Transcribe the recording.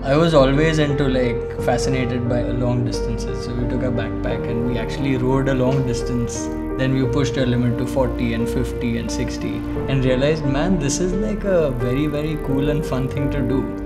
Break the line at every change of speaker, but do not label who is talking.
I was always into fascinated by long distances. So we took a backpack and we actually rode a long distance. Then we pushed our limit to 40 and 50 and 60 and realized, man, this is like a very, very cool and fun thing to do.